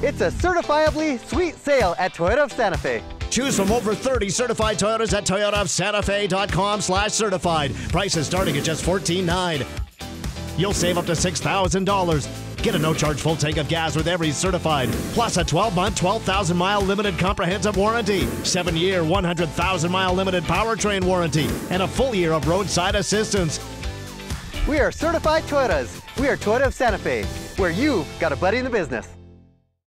It's a certifiably sweet sale at Toyota of Santa Fe. Choose from over 30 certified Toyotas at toyotaofsantafe.com/certified. Prices starting at just $14,900. You'll save up to $6,000. Get a no-charge full tank of gas with every certified, plus a 12-month, 12,000-mile limited comprehensive warranty, 7-year, 100,000-mile limited powertrain warranty, and a full year of roadside assistance. We are certified Toyotas. We are Toyota of Santa Fe, where you've got a buddy in the business.